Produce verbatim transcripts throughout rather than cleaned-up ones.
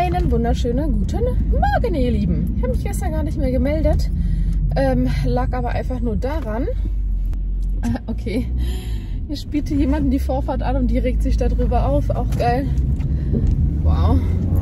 Einen wunderschönen guten Morgen, ihr Lieben. Ich habe mich gestern gar nicht mehr gemeldet. Ähm, lag aber einfach nur daran. Ah, okay. Hier spielte jemand die Vorfahrt an und die regt sich darüber auf. Auch geil. Wow.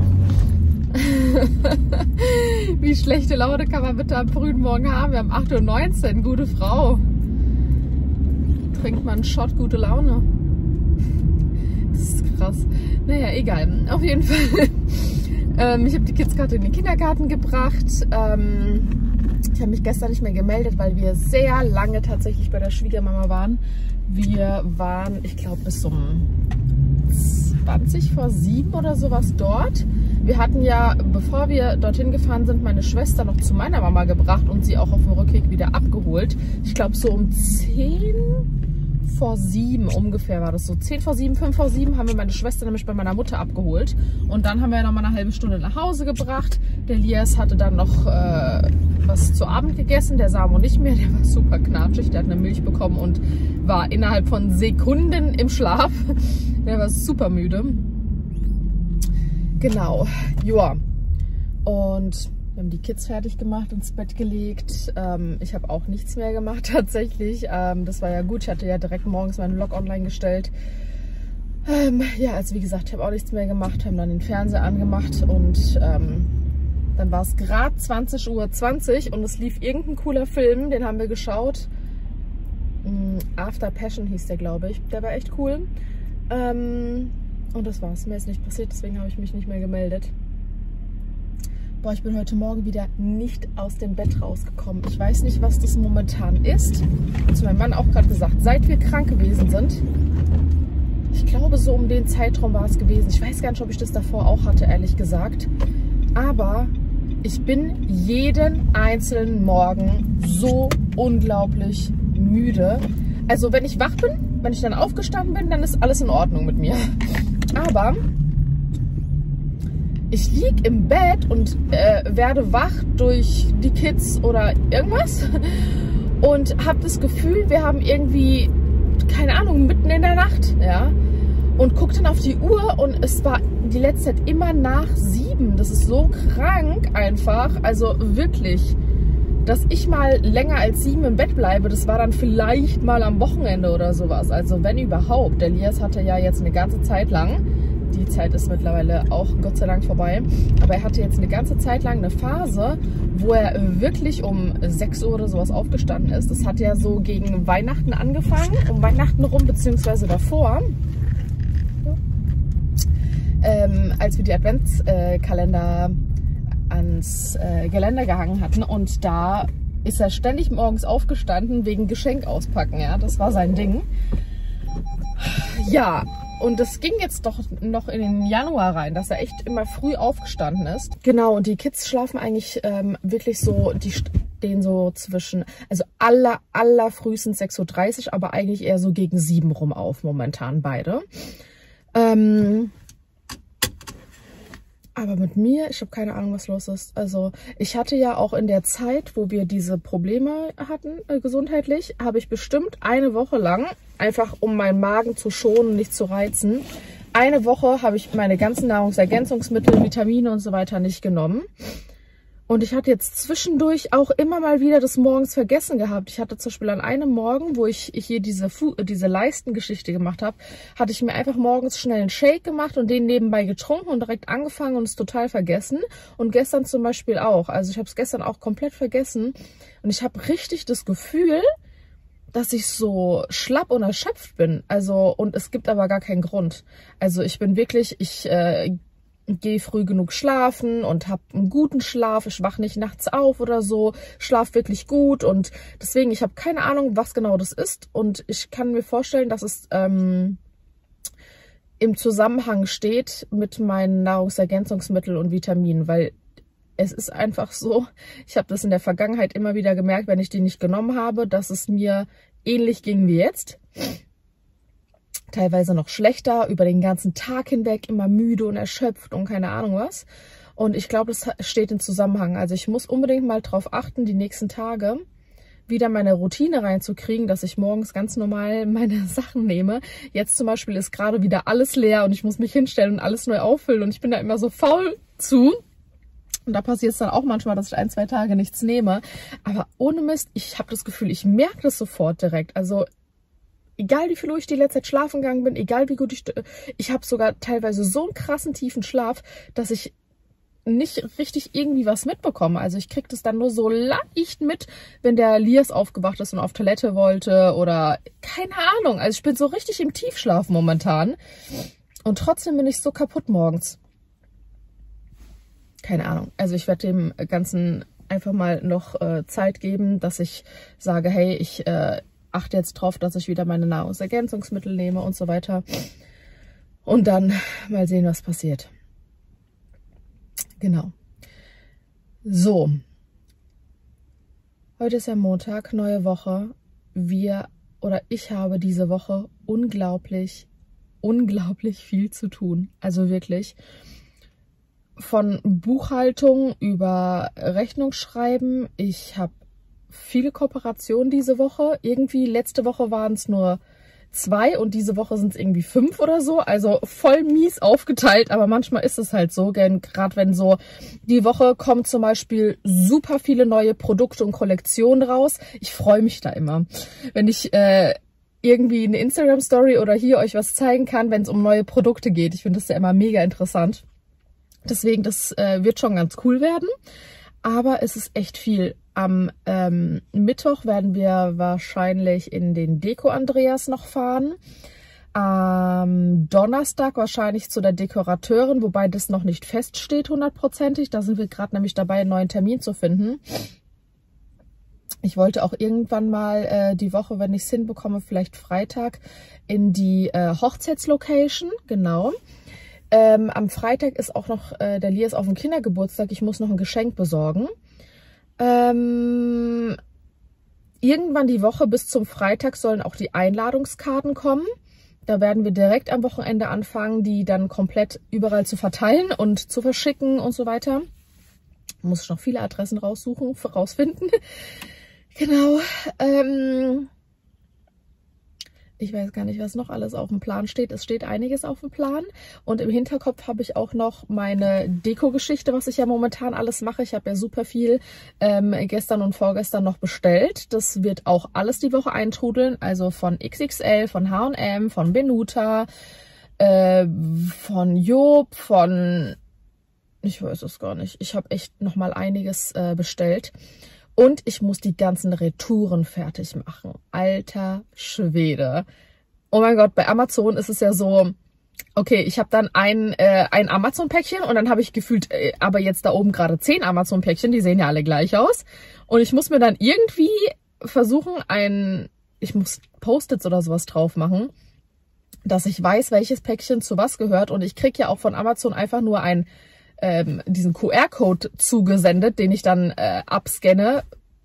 Wie schlechte Laune kann man bitte am frühen Morgen haben? Wir haben acht Uhr neunzehn. Gute Frau. Trinkt man einen Shot, gute Laune. Das ist krass. Naja, egal. Auf jeden Fall. ähm, ich habe die Kids gerade in den Kindergarten gebracht. Ähm, ich habe mich gestern nicht mehr gemeldet, weil wir sehr lange tatsächlich bei der Schwiegermama waren. Wir waren, ich glaube, bis um zwanzig vor sieben oder sowas dort. Wir hatten ja, bevor wir dorthin gefahren sind, meine Schwester noch zu meiner Mama gebracht und sie auch auf dem Rückweg wieder abgeholt. Ich glaube, so um zehn vor sieben ungefähr war das so. zehn vor sieben, fünf vor sieben haben wir meine Schwester nämlich bei meiner Mutter abgeholt. Und dann haben wir noch mal eine halbe Stunde nach Hause gebracht. Der Lias hatte dann noch äh, was zu Abend gegessen. Der Samo nicht mehr. Der war super knatschig. Der hat eine Milch bekommen und war innerhalb von Sekunden im Schlaf. Der war super müde. Genau. Joa. Und wir haben die Kids fertig gemacht, ins Bett gelegt. Ähm, ich habe auch nichts mehr gemacht tatsächlich. Ähm, das war ja gut. Ich hatte ja direkt morgens meinen Vlog online gestellt. Ähm, ja, also wie gesagt, ich habe auch nichts mehr gemacht. Haben dann den Fernseher angemacht und ähm, dann war es gerade zwanzig Uhr zwanzig und es lief irgendein cooler Film. Den haben wir geschaut. After Passion hieß der, glaube ich. Der war echt cool. Ähm, und das war's. Mir ist nicht passiert, deswegen habe ich mich nicht mehr gemeldet. Boah, ich bin heute Morgen wieder nicht aus dem Bett rausgekommen. Ich weiß nicht, was das momentan ist. Hat zu meinem Mann auch gerade gesagt, seit wir krank gewesen sind. Ich glaube, so um den Zeitraum war es gewesen. Ich weiß gar nicht, ob ich das davor auch hatte, ehrlich gesagt. Aber ich bin jeden einzelnen Morgen so unglaublich müde. Also wenn ich wach bin, wenn ich dann aufgestanden bin, dann ist alles in Ordnung mit mir. Aber ich liege im Bett und äh, werde wach durch die Kids oder irgendwas und habe das Gefühl, wir haben irgendwie, keine Ahnung, mitten in der Nacht, ja, und gucke dann auf die Uhr und es war die letzte Zeit immer nach sieben. Das ist so krank einfach, also wirklich, dass ich mal länger als sieben im Bett bleibe, das war dann vielleicht mal am Wochenende oder sowas, also wenn überhaupt. Der Lias hatte ja jetzt eine ganze Zeit lang, die Zeit ist mittlerweile auch Gott sei Dank vorbei. Aber er hatte jetzt eine ganze Zeit lang eine Phase, wo er wirklich um sechs Uhr oder sowas aufgestanden ist. Das hat ja so gegen Weihnachten angefangen, um Weihnachten rum, beziehungsweise davor. Ähm, als wir die Adventskalender ans äh, Geländer gehangen hatten. Und da ist er ständig morgens aufgestanden wegen Geschenk auspacken. Ja, das war sein Ding. Ja. Und das ging jetzt doch noch in den Januar rein, dass er echt immer früh aufgestanden ist. Genau, und die Kids schlafen eigentlich ähm, wirklich so, die stehen so zwischen, also aller, aller frühestens sechs Uhr dreißig, aber eigentlich eher so gegen sieben rum auf momentan beide. Ähm, aber mit mir, ich habe keine Ahnung, was los ist. Also ich hatte ja auch in der Zeit, wo wir diese Probleme hatten, äh, gesundheitlich, habe ich bestimmt eine Woche lang, einfach um meinen Magen zu schonen, nicht zu reizen, eine Woche habe ich meine ganzen Nahrungsergänzungsmittel, Vitamine und so weiter nicht genommen. Und ich hatte jetzt zwischendurch auch immer mal wieder das morgens vergessen gehabt. Ich hatte zum Beispiel an einem Morgen, wo ich hier diese, Fu diese Leistengeschichte gemacht habe, hatte ich mir einfach morgens schnell einen Shake gemacht und den nebenbei getrunken und direkt angefangen und es total vergessen. Und gestern zum Beispiel auch. Also ich habe es gestern auch komplett vergessen. Und ich habe richtig das Gefühl, dass ich so schlapp und erschöpft bin. Also, und es gibt aber gar keinen Grund. Also ich bin wirklich, ich äh, gehe früh genug schlafen und habe einen guten Schlaf. Ich wache nicht nachts auf oder so. Schlaf wirklich gut und deswegen, ich habe keine Ahnung, was genau das ist. Und ich kann mir vorstellen, dass es ähm, im Zusammenhang steht mit meinen Nahrungsergänzungsmitteln und Vitaminen, weil es ist einfach so, ich habe das in der Vergangenheit immer wieder gemerkt, wenn ich die nicht genommen habe, dass es mir ähnlich ging wie jetzt. Teilweise noch schlechter, über den ganzen Tag hinweg, immer müde und erschöpft und keine Ahnung was. Und ich glaube, das steht im Zusammenhang. Also ich muss unbedingt mal drauf achten, die nächsten Tage wieder meine Routine reinzukriegen, dass ich morgens ganz normal meine Sachen nehme. Jetzt zum Beispiel ist gerade wieder alles leer und ich muss mich hinstellen und alles neu auffüllen und ich bin da immer so faul, zu. Und da passiert es dann auch manchmal, dass ich ein, zwei Tage nichts nehme. Aber ohne Mist, ich habe das Gefühl, ich merke das sofort direkt. Also egal wie viel Uhr ich die letzte Zeit schlafen gegangen bin, egal wie gut ich... Ich habe sogar teilweise so einen krassen tiefen Schlaf, dass ich nicht richtig irgendwie was mitbekomme. Also ich kriege das dann nur so leicht mit, wenn der Lias aufgewacht ist und auf Toilette wollte oder keine Ahnung. Also ich bin so richtig im Tiefschlaf momentan und trotzdem bin ich so kaputt morgens. Keine Ahnung. Also ich werde dem Ganzen einfach mal noch äh, Zeit geben, dass ich sage, hey, ich äh, achte jetzt drauf, dass ich wieder meine Nahrungsergänzungsmittel nehme und so weiter. Und dann mal sehen, was passiert. Genau. So. Heute ist ja Montag, neue Woche. Wir oder ich habe diese Woche unglaublich, unglaublich viel zu tun. Also wirklich. Von Buchhaltung über Rechnungsschreiben. Ich habe viele Kooperationen diese Woche. Irgendwie letzte Woche waren es nur zwei und diese Woche sind es irgendwie fünf oder so. Also voll mies aufgeteilt, aber manchmal ist es halt so. Gerade wenn so die Woche kommen zum Beispiel super viele neue Produkte und Kollektionen raus. Ich freue mich da immer. Wenn ich äh, irgendwie eine Instagram-Story oder hier euch was zeigen kann, wenn es um neue Produkte geht. Ich finde das ja immer mega interessant. Deswegen, das äh, wird schon ganz cool werden. Aber es ist echt viel. Am ähm, Mittwoch werden wir wahrscheinlich in den Deko Andreas noch fahren. Am Donnerstag wahrscheinlich zu der Dekorateurin, wobei das noch nicht feststeht hundertprozentig. Da sind wir gerade nämlich dabei, einen neuen Termin zu finden. Ich wollte auch irgendwann mal äh, die Woche, wenn ich es hinbekomme, vielleicht Freitag in die äh, Hochzeitslocation. Genau. Ähm, am Freitag ist auch noch äh, der Lias auf dem Kindergeburtstag. Ich muss noch ein Geschenk besorgen. Ähm, irgendwann die Woche bis zum Freitag sollen auch die Einladungskarten kommen. Da werden wir direkt am Wochenende anfangen, die dann komplett überall zu verteilen und zu verschicken und so weiter. Muss ich noch viele Adressen raussuchen, rausfinden. Genau. Ähm, Ich weiß gar nicht, was noch alles auf dem Plan steht. Es steht einiges auf dem Plan. Und im Hinterkopf habe ich auch noch meine Deko-Geschichte, was ich ja momentan alles mache. Ich habe ja super viel ähm, gestern und vorgestern noch bestellt. Das wird auch alles die Woche eintrudeln. Also von X X L, von H und M, von Benuta, äh, von Job, von... Ich weiß es gar nicht. Ich habe echt noch mal einiges äh, bestellt. Und ich muss die ganzen Retouren fertig machen. Alter Schwede. Oh mein Gott, bei Amazon ist es ja so, okay, ich habe dann ein, äh, ein Amazon-Päckchen und dann habe ich gefühlt, äh, aber jetzt da oben gerade zehn Amazon-Päckchen, die sehen ja alle gleich aus. Und ich muss mir dann irgendwie versuchen, ein, ich muss Post-its oder sowas drauf machen, dass ich weiß, welches Päckchen zu was gehört. Und ich kriege ja auch von Amazon einfach nur ein Ähm, diesen Q R-Code zugesendet, den ich dann äh, abscanne.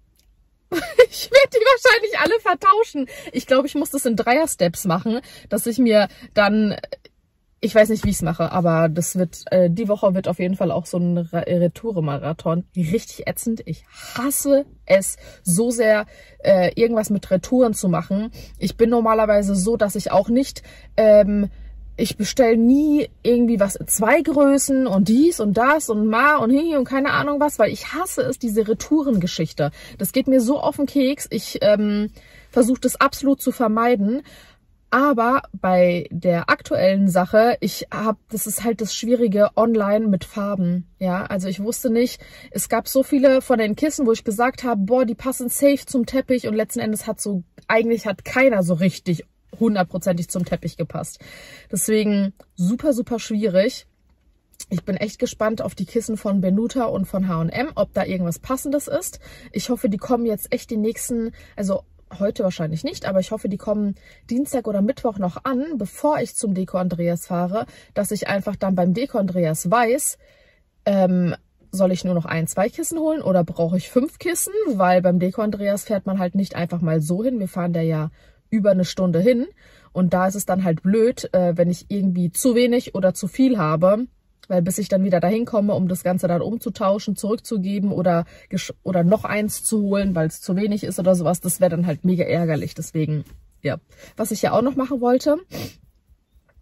Ich werde die wahrscheinlich alle vertauschen. Ich glaube, ich muss das in Dreier-Steps machen, dass ich mir dann, ich weiß nicht, wie ich es mache, aber das wird, äh, die Woche wird auf jeden Fall auch so ein Retoure-Marathon. Richtig ätzend. Ich hasse es so sehr, äh, irgendwas mit Retouren zu machen. Ich bin normalerweise so, dass ich auch nicht... Ähm, Ich bestelle nie irgendwie was in zwei Größen und dies und das und ma und hi und keine Ahnung was, weil ich hasse es, diese Retourengeschichte. Das geht mir so auf den Keks. Ich ähm, versuche das absolut zu vermeiden. Aber bei der aktuellen Sache, ich habe, das ist halt das Schwierige online mit Farben. Ja, also ich wusste nicht, es gab so viele von den Kissen, wo ich gesagt habe, boah, die passen safe zum Teppich und letzten Endes hat so, eigentlich hat keiner so richtig hundertprozentig zum Teppich gepasst. Deswegen super, super schwierig. Ich bin echt gespannt auf die Kissen von Benuta und von H und M, ob da irgendwas Passendes ist. Ich hoffe, die kommen jetzt echt die nächsten, also heute wahrscheinlich nicht, aber ich hoffe, die kommen Dienstag oder Mittwoch noch an, bevor ich zum Deko Andreas fahre, dass ich einfach dann beim Deko Andreas weiß, ähm, soll ich nur noch ein, zwei Kissen holen oder brauche ich fünf Kissen? Weil beim Deko Andreas fährt man halt nicht einfach mal so hin. Wir fahren da ja über eine Stunde hin und da ist es dann halt blöd, äh, wenn ich irgendwie zu wenig oder zu viel habe, weil bis ich dann wieder dahin komme, um das Ganze dann umzutauschen, zurückzugeben oder, oder noch eins zu holen, weil es zu wenig ist oder sowas, das wäre dann halt mega ärgerlich. Deswegen, ja. Was ich ja auch noch machen wollte,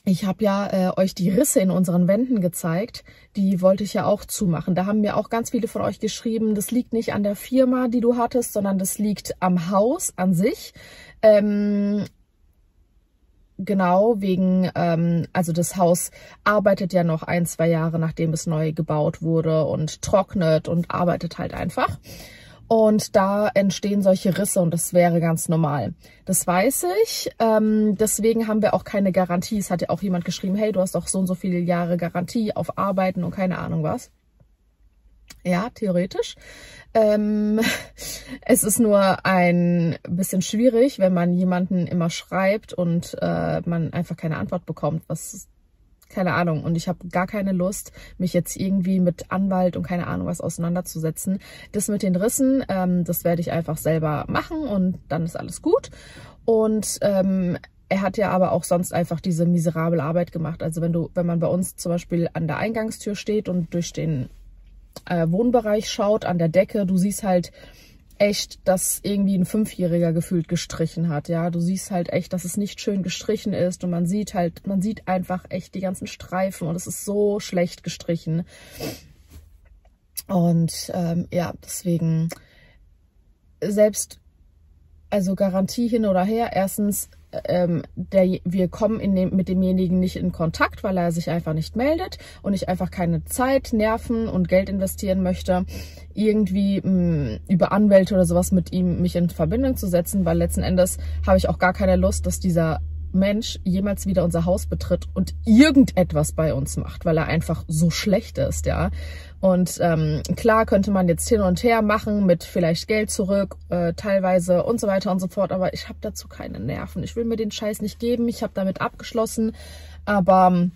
Ich habe ja äh, euch die Risse in unseren Wänden gezeigt, die wollte ich ja auch zumachen. Da haben mir auch ganz viele von euch geschrieben, das liegt nicht an der Firma, die du hattest, sondern das liegt am Haus an sich. Ähm, genau, wegen, ähm, also das Haus arbeitet ja noch ein, zwei Jahre, nachdem es neu gebaut wurde und trocknet und arbeitet halt einfach. Und da entstehen solche Risse und das wäre ganz normal. Das weiß ich. Ähm, deswegen haben wir auch keine Garantie. Es hat ja auch jemand geschrieben, hey, du hast doch so und so viele Jahre Garantie auf Arbeiten und keine Ahnung was. Ja, theoretisch. Ähm, es ist nur ein bisschen schwierig, wenn man jemanden immer schreibt und äh, man einfach keine Antwort bekommt, was... Keine Ahnung. Und ich habe gar keine Lust, mich jetzt irgendwie mit Anwalt und keine Ahnung was auseinanderzusetzen. Das mit den Rissen, ähm, das werde ich einfach selber machen und dann ist alles gut. Und ähm, er hat ja aber auch sonst einfach diese miserable Arbeit gemacht. Also wenn du, wenn man bei uns zum Beispiel an der Eingangstür steht und durch den äh, Wohnbereich schaut, an der Decke, du siehst halt echt, dass irgendwie ein Fünfjähriger gefühlt gestrichen hat, ja. Du siehst halt echt, dass es nicht schön gestrichen ist und man sieht halt, man sieht einfach echt die ganzen Streifen und es ist so schlecht gestrichen. Und ähm, ja, deswegen selbst, also Garantie hin oder her, erstens, ähm, der, wir kommen in dem, mit demjenigen nicht in Kontakt, weil er sich einfach nicht meldet und ich einfach keine Zeit, Nerven und Geld investieren möchte, irgendwie mh, über Anwälte oder sowas mit ihm mich in Verbindung zu setzen, weil letzten Endes habe ich auch gar keine Lust, dass dieser Mensch jemals wieder unser Haus betritt und irgendetwas bei uns macht, weil er einfach so schlecht ist, ja. Und ähm, klar könnte man jetzt hin und her machen mit vielleicht Geld zurück, äh, teilweise und so weiter und so fort, aber ich habe dazu keine Nerven. Ich will mir den Scheiß nicht geben, ich habe damit abgeschlossen, aber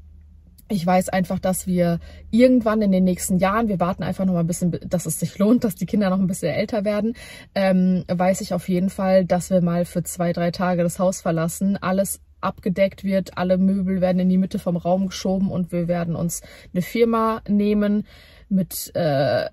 ich weiß einfach, dass wir irgendwann in den nächsten Jahren, wir warten einfach noch mal ein bisschen, dass es sich lohnt, dass die Kinder noch ein bisschen älter werden, ähm, weiß ich auf jeden Fall, dass wir mal für zwei, drei Tage das Haus verlassen, alles abgedeckt wird, alle Möbel werden in die Mitte vom Raum geschoben und wir werden uns eine Firma nehmen mit, äh,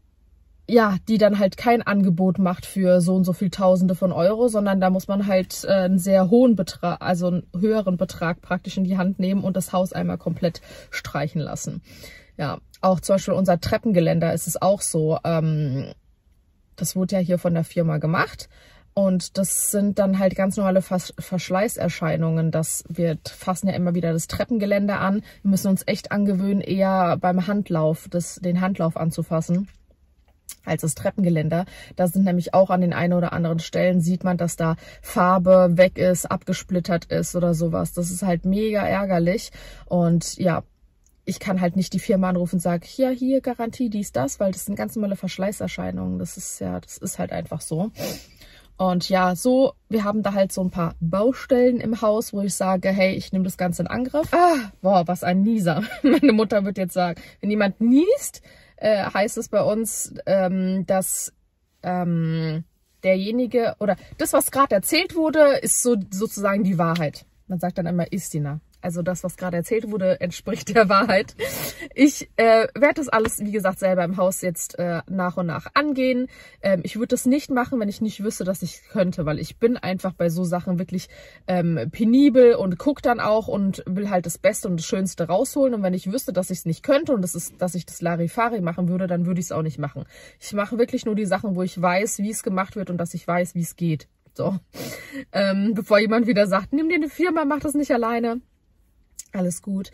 ja, die dann halt kein Angebot macht für so und so viel Tausende von Euro, sondern da muss man halt äh, einen sehr hohen Betrag, also einen höheren Betrag praktisch in die Hand nehmen und das Haus einmal komplett streichen lassen. Ja, auch zum Beispiel unser Treppengeländer ist es auch so. Ähm, das wurde ja hier von der Firma gemacht. Und das sind dann halt ganz normale Vers Verschleißerscheinungen. Das wir fassen ja immer wieder das Treppengeländer an. Wir müssen uns echt angewöhnen, eher beim Handlauf, das, den Handlauf anzufassen, als das Treppengeländer. Da sind nämlich auch an den einen oder anderen Stellen, sieht man, dass da Farbe weg ist, abgesplittert ist oder sowas. Das ist halt mega ärgerlich. Und ja, ich kann halt nicht die Firma anrufen und sagen, ja, hier Garantie, dies, das, weil das sind ganz normale Verschleißerscheinungen. Das ist ja, das ist halt einfach so. Und ja, so, wir haben da halt so ein paar Baustellen im Haus, wo ich sage, hey, ich nehme das Ganze in Angriff. Ah, boah, was ein Nieser. Meine Mutter wird jetzt sagen, wenn jemand niest, äh, heißt es bei uns, ähm, dass ähm, derjenige, oder das, was gerade erzählt wurde, ist so sozusagen die Wahrheit. Man sagt dann immer Istina. Also das, was gerade erzählt wurde, entspricht der Wahrheit. Ich äh, werde das alles, wie gesagt, selber im Haus jetzt äh, nach und nach angehen. Ähm, ich würde das nicht machen, wenn ich nicht wüsste, dass ich könnte, weil ich bin einfach bei so Sachen wirklich ähm, penibel und gucke dann auch und will halt das Beste und das Schönste rausholen. Und wenn ich wüsste, dass ich es nicht könnte und das ist, dass ich das Larifari machen würde, dann würde ich es auch nicht machen. Ich mache wirklich nur die Sachen, wo ich weiß, wie es gemacht wird und dass ich weiß, wie es geht. So, ähm, bevor jemand wieder sagt, nimm dir eine Firma, mach das nicht alleine. Alles gut.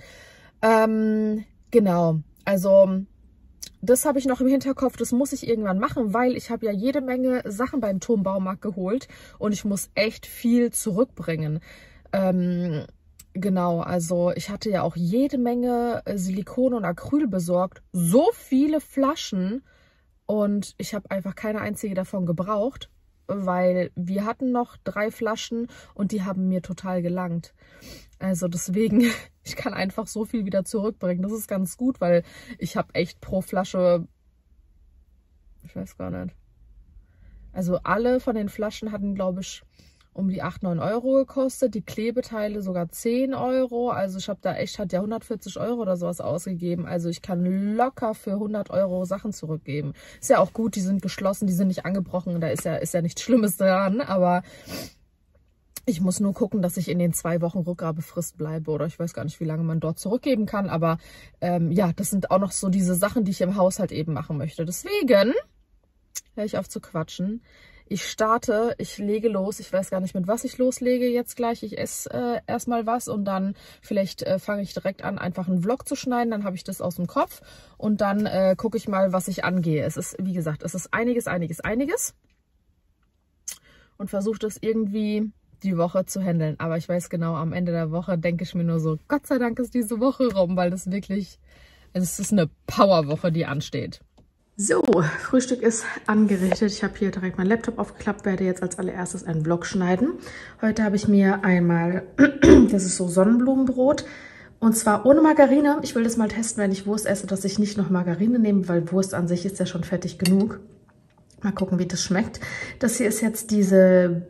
Ähm, genau, also das habe ich noch im Hinterkopf, das muss ich irgendwann machen, weil ich habe ja jede Menge Sachen beim Turmbaumarkt geholt und ich muss echt viel zurückbringen. Ähm, genau, also ich hatte ja auch jede Menge Silikon und Acryl besorgt, so viele Flaschen und ich habe einfach keine einzige davon gebraucht, weil wir hatten noch drei Flaschen und die haben mir total gelangt. Also deswegen, ich kann einfach so viel wieder zurückbringen. Das ist ganz gut, weil ich habe echt pro Flasche, ich weiß gar nicht, also alle von den Flaschen hatten, glaube ich, um die acht, neun Euro gekostet. Die Klebeteile sogar zehn Euro. Also ich habe da echt, hat ja hundertvierzig Euro oder sowas ausgegeben. Also ich kann locker für hundert Euro Sachen zurückgeben. Ist ja auch gut, die sind geschlossen, die sind nicht angebrochen. Da ist ja, ist ja nichts Schlimmes dran, aber Ich muss nur gucken, dass ich in den zwei Wochen Rückgabefrist bleibe oder ich weiß gar nicht, wie lange man dort zurückgeben kann. Aber ähm, ja, das sind auch noch so diese Sachen, die ich im Haushalt eben machen möchte. Deswegen höre ich auf zu quatschen. Ich starte, ich lege los. Ich weiß gar nicht, mit was ich loslege jetzt gleich. Ich esse äh, erstmal was und dann vielleicht äh, fange ich direkt an, einfach einen Vlog zu schneiden. Dann habe ich das aus dem Kopf und dann äh, gucke ich mal, was ich angehe. Es ist, wie gesagt, es ist einiges, einiges, einiges. Und versuche das irgendwie die Woche zu handeln. Aber ich weiß genau, am Ende der Woche denke ich mir nur so, Gott sei Dank ist diese Woche rum, weil das wirklich, es ist eine Powerwoche, die ansteht. So, Frühstück ist angerichtet. Ich habe hier direkt meinen Laptop aufgeklappt, werde jetzt als allererstes einen Vlog schneiden. Heute habe ich mir einmal, das ist so Sonnenblumenbrot, und zwar ohne Margarine. Ich will das mal testen, wenn ich Wurst esse, dass ich nicht noch Margarine nehme, weil Wurst an sich ist ja schon fertig genug. Mal gucken, wie das schmeckt. Das hier ist jetzt diese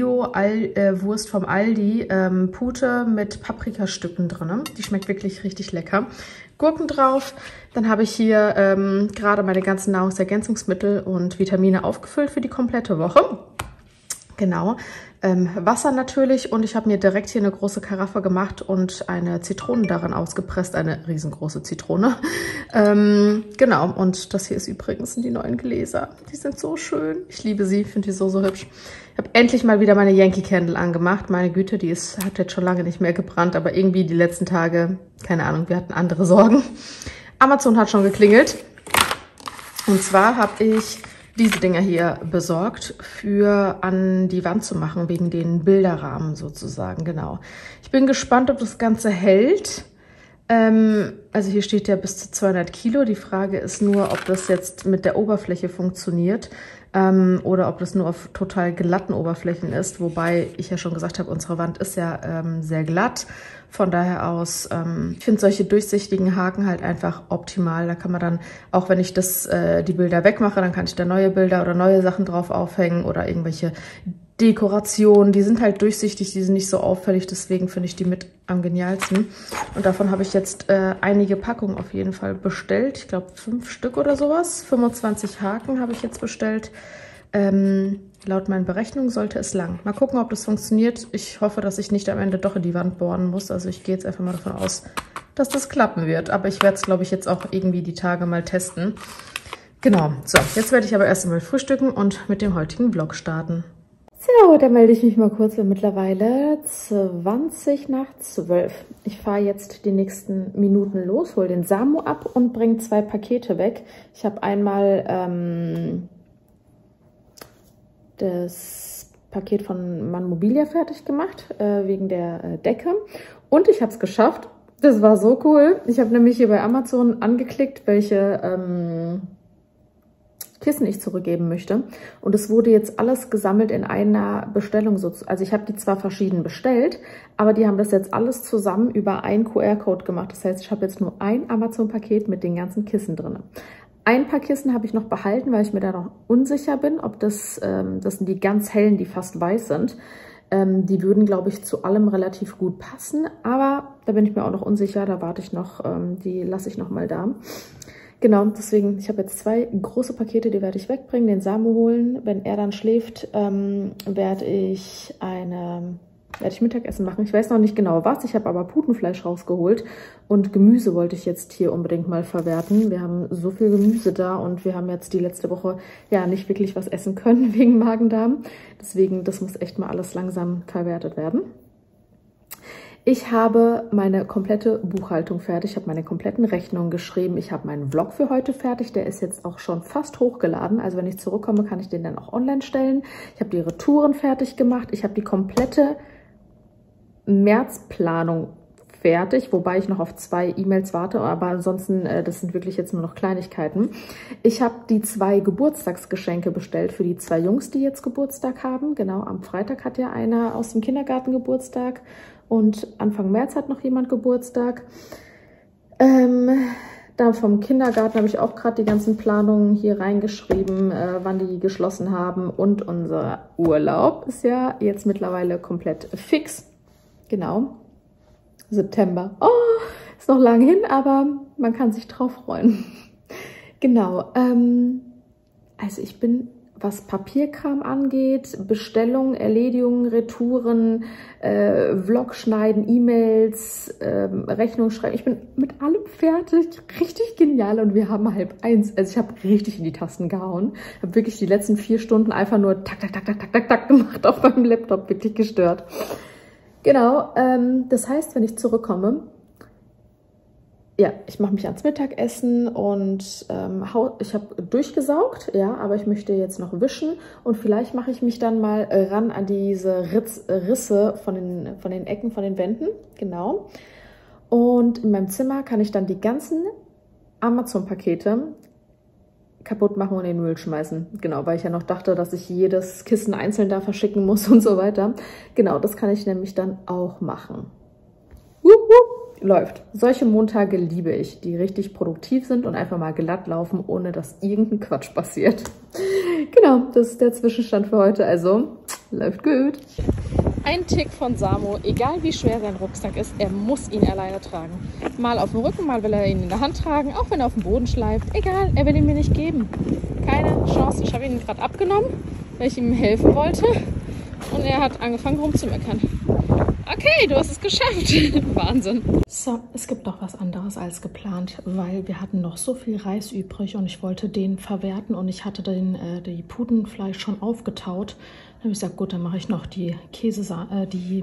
Bio-Wurst vom Aldi, ähm, Pute mit Paprikastücken drin. Die schmeckt wirklich richtig lecker. Gurken drauf. Dann habe ich hier ähm, gerade meine ganzen Nahrungsergänzungsmittel und Vitamine aufgefüllt für die komplette Woche. Genau. Ähm, Wasser natürlich, und ich habe mir direkt hier eine große Karaffe gemacht und eine Zitrone darin ausgepresst, eine riesengroße Zitrone. Ähm, genau, und das hier ist übrigens die neuen Gläser. Die sind so schön. Ich liebe sie, finde die so, so hübsch. Ich habe endlich mal wieder meine Yankee Candle angemacht. Meine Güte, die ist, hat jetzt schon lange nicht mehr gebrannt, aber irgendwie die letzten Tage, keine Ahnung, wir hatten andere Sorgen. Amazon hat schon geklingelt. Und zwar habe ich diese Dinger hier besorgt, für an die Wand zu machen, wegen den Bilderrahmen sozusagen, genau. Ich bin gespannt, ob das Ganze hält. Ähm, also hier steht ja bis zu zweihundert Kilo. Die Frage ist nur, ob das jetzt mit der Oberfläche funktioniert ähm, oder ob das nur auf total glatten Oberflächen ist. Wobei ich ja schon gesagt habe, unsere Wand ist ja ähm, sehr glatt. Von daher aus, ähm, ich finde solche durchsichtigen Haken halt einfach optimal. Da kann man dann, auch wenn ich das, äh, die Bilder wegmache, dann kann ich da neue Bilder oder neue Sachen drauf aufhängen oder irgendwelche Dekorationen. Die sind halt durchsichtig, die sind nicht so auffällig, deswegen finde ich die mit am genialsten. Und davon habe ich jetzt äh, einige Packungen auf jeden Fall bestellt. Ich glaube fünf Stück oder sowas. fünfundzwanzig Haken habe ich jetzt bestellt. Ähm, laut meinen Berechnungen sollte es lang. Mal gucken, ob das funktioniert. Ich hoffe, dass ich nicht am Ende doch in die Wand bohren muss. Also ich gehe jetzt einfach mal davon aus, dass das klappen wird. Aber ich werde es, glaube ich, jetzt auch irgendwie die Tage mal testen. Genau. So, jetzt werde ich aber erst einmal frühstücken und mit dem heutigen Vlog starten. So, dann melde ich mich mal kurz. Mittlerweile zwanzig nach zwölf. Ich fahre jetzt die nächsten Minuten los, hole den Samu ab und bringe zwei Pakete weg. Ich habe einmal ähm, das Paket von Mann Mobilia fertig gemacht, äh, wegen der äh, Decke. Und ich habe es geschafft. Das war so cool. Ich habe nämlich hier bei Amazon angeklickt, welche ähm, Kissen ich zurückgeben möchte. Und es wurde jetzt alles gesammelt in einer Bestellung. Also ich habe die zwar verschieden bestellt, aber die haben das jetzt alles zusammen über einen Q R-Code gemacht. Das heißt, ich habe jetzt nur ein Amazon-Paket mit den ganzen Kissen drin. Ein paar Kissen habe ich noch behalten, weil ich mir da noch unsicher bin, ob das, ähm, das sind die ganz hellen, die fast weiß sind. Ähm, die würden, glaube ich, zu allem relativ gut passen, aber da bin ich mir auch noch unsicher, da warte ich noch, ähm, die lasse ich noch mal da. Genau, deswegen, ich habe jetzt zwei große Pakete, die werde ich wegbringen, den Samu holen. Wenn er dann schläft, ähm, werde ich eine... werde ich Mittagessen machen. Ich weiß noch nicht genau was. Ich habe aber Putenfleisch rausgeholt und Gemüse wollte ich jetzt hier unbedingt mal verwerten. Wir haben so viel Gemüse da und wir haben jetzt die letzte Woche ja nicht wirklich was essen können wegen Magen-Darm. Deswegen, das muss echt mal alles langsam verwertet werden. Ich habe meine komplette Buchhaltung fertig. Ich habe meine kompletten Rechnungen geschrieben. Ich habe meinen Vlog für heute fertig. Der ist jetzt auch schon fast hochgeladen. Also wenn ich zurückkomme, kann ich den dann auch online stellen. Ich habe die Retouren fertig gemacht. Ich habe die komplette Märzplanung fertig, wobei ich noch auf zwei E-Mails warte, aber ansonsten, äh, das sind wirklich jetzt nur noch Kleinigkeiten. Ich habe die zwei Geburtstagsgeschenke bestellt für die zwei Jungs, die jetzt Geburtstag haben. Genau, am Freitag hat ja einer aus dem Kindergarten Geburtstag und Anfang März hat noch jemand Geburtstag. Ähm, da vom Kindergarten habe ich auch gerade die ganzen Planungen hier reingeschrieben, äh, wann die geschlossen haben, und unser Urlaub ist ja jetzt mittlerweile komplett fix. Genau, September. Oh, ist noch lange hin, aber man kann sich drauf freuen. Genau, ähm, also ich bin was Papierkram angeht, Bestellungen, Erledigungen, Retouren, äh, Vlog schneiden, E-Mails, äh, Rechnung schreiben. Ich bin mit allem fertig. Richtig genial. Und wir haben halb eins. Also ich habe richtig in die Tasten gehauen. Ich habe wirklich die letzten vier Stunden einfach nur tak, tak, tak, tak, tak, tak, tak gemacht auf meinem Laptop. Wirklich gestört. Genau. Ähm, das heißt, wenn ich zurückkomme, ja, ich mache mich ans Mittagessen und ähm, ich habe durchgesaugt, ja, aber ich möchte jetzt noch wischen und vielleicht mache ich mich dann mal ran an diese Ritz, Risse von den, von den Ecken, von den Wänden, genau. Und in meinem Zimmer kann ich dann die ganzen Amazon-Pakete kaputt machen und in den Müll schmeißen. Genau, weil ich ja noch dachte, dass ich jedes Kissen einzeln da verschicken muss und so weiter. Genau, das kann ich nämlich dann auch machen. Wupp, wupp. Läuft. Solche Montage liebe ich, die richtig produktiv sind und einfach mal glatt laufen, ohne dass irgendein Quatsch passiert. Genau, das ist der Zwischenstand für heute, also läuft gut. Ein Tick von Samo, egal wie schwer sein Rucksack ist, er muss ihn alleine tragen. Mal auf dem Rücken, mal will er ihn in der Hand tragen, auch wenn er auf dem Boden schleift. Egal, er will ihn mir nicht geben. Keine Chance. Ich habe ihn gerade abgenommen, weil ich ihm helfen wollte und er hat angefangen rumzumeckern. Okay, du hast es geschafft. Wahnsinn. So, es gibt noch was anderes als geplant, weil wir hatten noch so viel Reis übrig und ich wollte den verwerten und ich hatte den, äh, die Putenfleisch schon aufgetaut. Dann habe ich gesagt, gut, dann mache ich noch die Käse, äh, die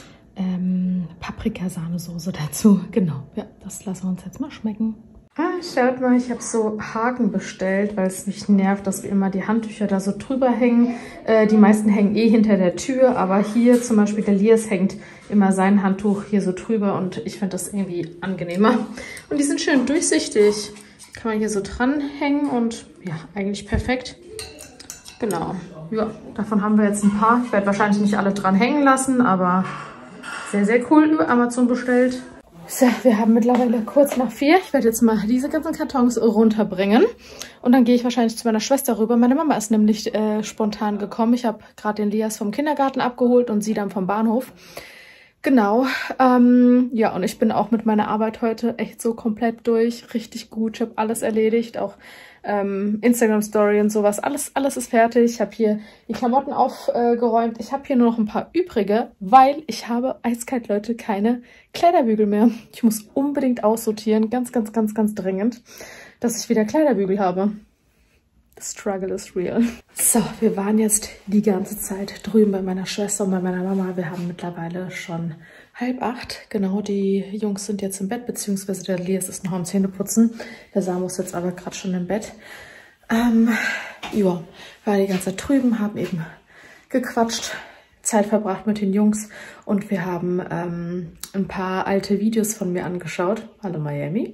ähm, Paprikasahnesoße dazu. Genau, ja, das lassen wir uns jetzt mal schmecken. Ah, schaut mal, ich habe so Haken bestellt, weil es mich nervt, dass wir immer die Handtücher da so drüber hängen. Äh, die meisten hängen eh hinter der Tür, aber hier zum Beispiel der Lias hängt immer sein Handtuch hier so drüber und ich finde das irgendwie angenehmer. Und die sind schön durchsichtig. Kann man hier so dranhängen und ja, eigentlich perfekt. Genau, ja, davon haben wir jetzt ein paar. Ich werde wahrscheinlich nicht alle dran hängen lassen, aber sehr, sehr cool über Amazon bestellt. So, wir haben mittlerweile kurz nach vier. Ich werde jetzt mal diese ganzen Kartons runterbringen. Und dann gehe ich wahrscheinlich zu meiner Schwester rüber. Meine Mama ist nämlich äh, spontan gekommen. Ich habe gerade den Lias vom Kindergarten abgeholt und sie dann vom Bahnhof. Genau. Ähm, ja, und ich bin auch mit meiner Arbeit heute echt so komplett durch. Richtig gut. Ich habe alles erledigt. Auch ähm, Instagram-Story und sowas. Alles, alles ist fertig. Ich habe hier die Klamotten aufgeräumt. Äh, ich habe hier nur noch ein paar übrige, weil ich habe eiskalt, Leute, keine Kleiderbügel mehr. Ich muss unbedingt aussortieren. Ganz, ganz, ganz, ganz dringend, dass ich wieder Kleiderbügel habe. The struggle is real. So, wir waren jetzt die ganze Zeit drüben bei meiner Schwester und bei meiner Mama. Wir haben mittlerweile schon halb acht. Genau, die Jungs sind jetzt im Bett, beziehungsweise der Lias ist noch am Zähneputzen. Der Samu ist jetzt aber gerade schon im Bett. Ähm, ja, war die ganze Zeit drüben, haben eben gequatscht, Zeit verbracht mit den Jungs und wir haben ähm, ein paar alte Videos von mir angeschaut. Hallo Miami.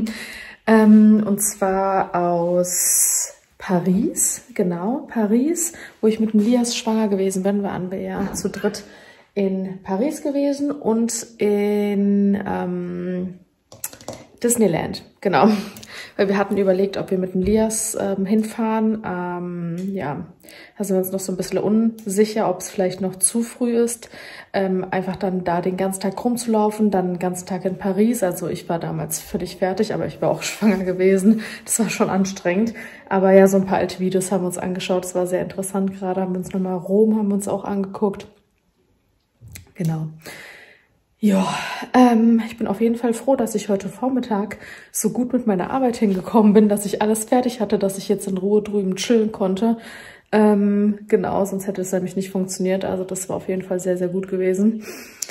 ähm, und zwar aus Paris, genau, Paris, wo ich mit dem Lias schwanger gewesen bin, waren wir ja zu dritt in Paris gewesen und in ähm, Disneyland, genau. Weil wir hatten überlegt, ob wir mit dem Lias ähm, hinfahren. Ähm, ja, da sind wir uns noch so ein bisschen unsicher, ob es vielleicht noch zu früh ist, ähm, einfach dann da den ganzen Tag rumzulaufen, dann den ganzen Tag in Paris. Also ich war damals völlig fertig, aber ich war auch schwanger gewesen. Das war schon anstrengend. Aber ja, so ein paar alte Videos haben wir uns angeschaut. Das war sehr interessant. Gerade haben wir uns nochmal Rom haben wir uns auch angeguckt. Genau. Ja, ähm, ich bin auf jeden Fall froh, dass ich heute Vormittag so gut mit meiner Arbeit hingekommen bin, dass ich alles fertig hatte, dass ich jetzt in Ruhe drüben chillen konnte. Ähm, genau, sonst hätte es nämlich nicht funktioniert. Also das war auf jeden Fall sehr, sehr gut gewesen.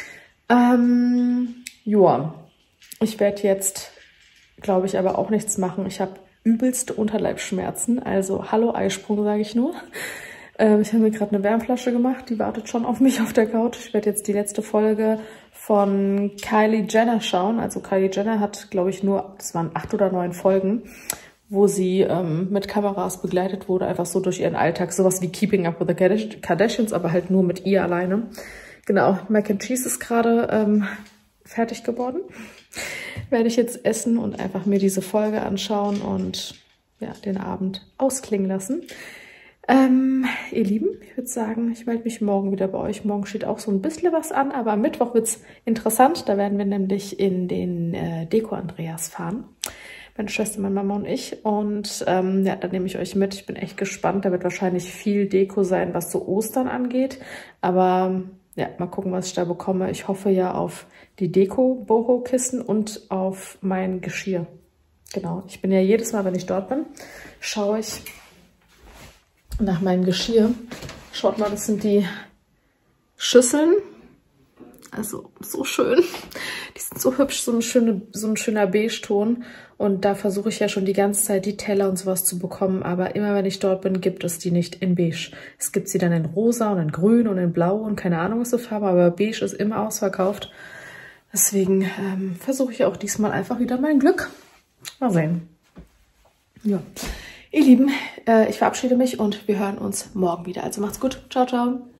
Ähm, ja, ich werde jetzt, glaube ich, aber auch nichts machen. Ich habe übelste Unterleibsschmerzen. Also hallo Eisprung, sage ich nur. Ähm, ich habe mir gerade eine Wärmflasche gemacht. Die wartet schon auf mich auf der Couch. Ich werde jetzt die letzte Folge von Kylie Jenner schauen. Also Kylie Jenner hat, glaube ich, nur, das waren acht oder neun Folgen, wo sie ähm, mit Kameras begleitet wurde, einfach so durch ihren Alltag. Sowas wie Keeping Up with the Kardashians, aber halt nur mit ihr alleine. Genau, Mac and Cheese ist gerade ähm, fertig geworden. Werde ich jetzt essen und einfach mir diese Folge anschauen und ja, den Abend ausklingen lassen. Ähm, ihr Lieben, ich würde sagen, ich melde mich morgen wieder bei euch. Morgen steht auch so ein bisschen was an, aber am Mittwoch wird es interessant. Da werden wir nämlich in den äh, Deko Andreas fahren. Meine Schwester, meine Mama und ich. Und ähm, ja, da nehme ich euch mit. Ich bin echt gespannt. Da wird wahrscheinlich viel Deko sein, was so Ostern angeht. Aber ja, mal gucken, was ich da bekomme. Ich hoffe ja auf die Deko-Boho-Kissen und auf mein Geschirr. Genau, ich bin ja jedes Mal, wenn ich dort bin, schaue ich nach meinem Geschirr. Schaut mal, das sind die Schüsseln. Also so schön. Die sind so hübsch, so, eine schöne, so ein schöner Beige-Ton. Und da versuche ich ja schon die ganze Zeit die Teller und sowas zu bekommen. Aber immer wenn ich dort bin, gibt es die nicht in Beige. Es gibt sie dann in Rosa und in Grün und in Blau und keine Ahnung was für Farbe. Aber Beige ist immer ausverkauft. Deswegen ähm, versuche ich auch diesmal einfach wieder mein Glück. Mal sehen. Ja, ihr Lieben, äh, ich verabschiede mich und wir hören uns morgen wieder. Also macht's gut. Ciao, ciao.